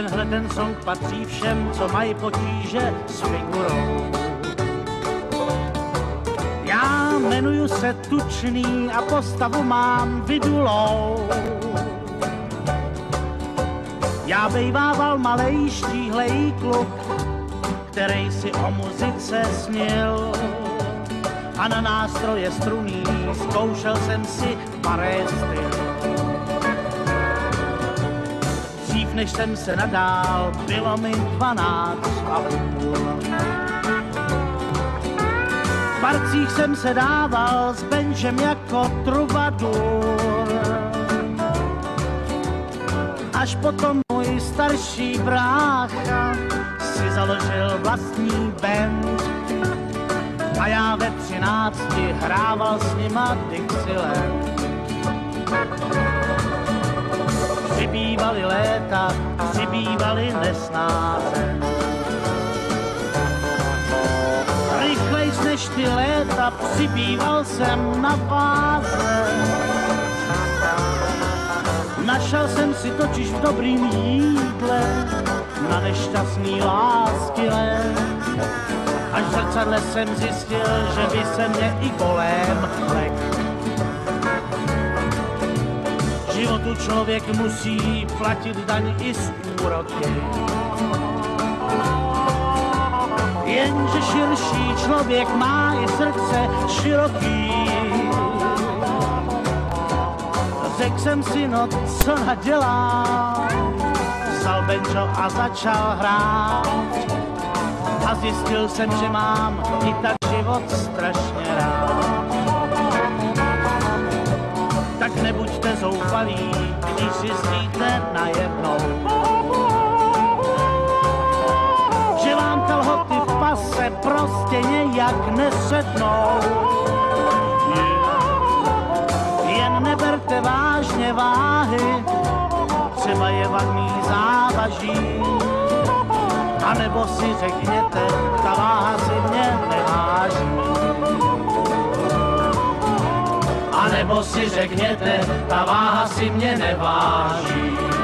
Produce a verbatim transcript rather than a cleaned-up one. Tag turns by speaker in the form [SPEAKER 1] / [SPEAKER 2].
[SPEAKER 1] Tenhle ten song patří všem, co mají potíže s figurou. Já jmenuju se Tučný a postavu mám vydulou. Já bejvával malej štíhlej kluk, který si o muzice snil. A na nástroje struný zkoušel jsem si paré styl. Dřív než jsem se nadál, bylo mi dvanáct a půl. V parcích jsem se dával s benžem jako trubadur. Až potom můj starší brácha si založil vlastní band. A já ve třinácti hrával s nima Dixieland. Přibývaly léta, přibývaly nesnáze. Rychlejš než ty léta přibýval jsem na váze. Našel jsem si totiž v dobrým jídle na nešťastný lásky let. Až v zrcadle jsem zjistil, že by se mě i kolem lek. Životu člověk musí platit daň i z úroky. Jenže širší člověk má i srdce široký. Řekl jsem si, no co nadělám, vzal banjo a začal hrát. A zjistil jsem, že mám i tak život strašně rád. Tak nebuďte zoufalí, když zjistíte najednou, že vám kalhoty v pase prostě nějak nesednou. Jen neberte vážně váhy, třeba je vadný závaží. A nebo si řekněte, ta váha si mě neváží. A nebo si řekněte, ta váha si mě neváží.